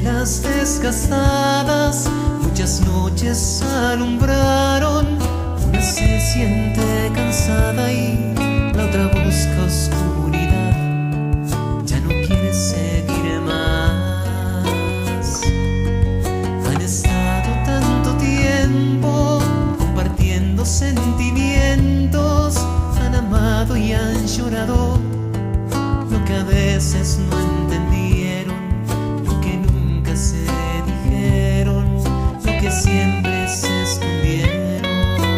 velas desgastadas, muchas noches alumbraron. Una se siente cansada y la otra busca oscuridad. Ya no quiere seguir más. Han estado tanto tiempo compartiendo sentimientos, han amado y han llorado lo que a veces no entendieron, lo que nunca se dijeron, lo que siempre se escondieron.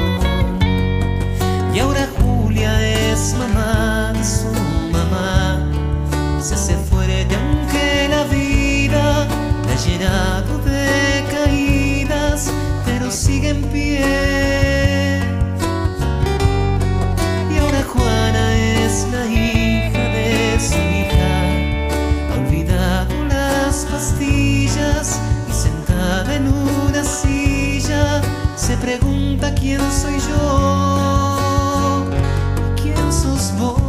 Y ahora Julia es mamá de su mamá, se hace fuerte aunque la vida la ha llenado de caídas, pero sigue en pie. Y ahora Juana es la hija de su hija, ha olvidado las pastillas y sentada en una silla se pregunta quién soy yo y quién sos vos.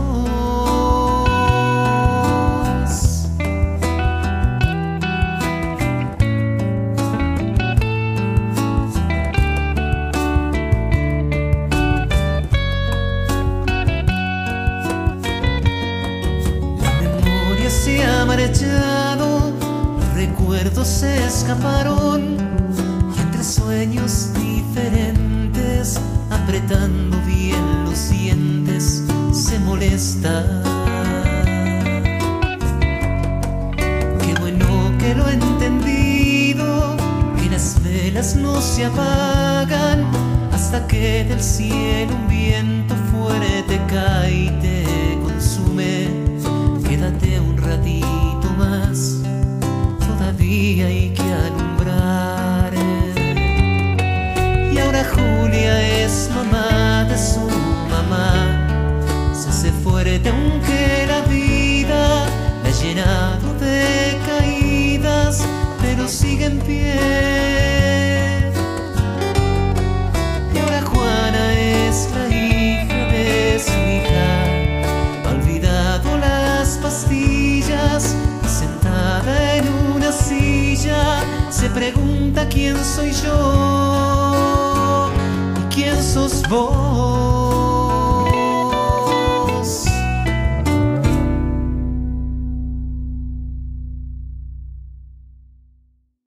Se ha marchado, los recuerdos se escaparon y entre sueños diferentes, apretando bien los dientes, se molesta. Qué bueno que lo he entendido, que las velas no se apagan hasta que del cielo un viento fuerte cae y te consume. Quédate un ratito más, todavía hay que alumbrar. Y ahora Julia es mamá de su mamá, se hace fuerte aunque la vida la ha llenado de caídas, pero sigue en pie. Y ahora Juana es la hija de su hija, ha olvidado las pastillas y sentada en una silla se pregunta quién soy yo y quién sos vos.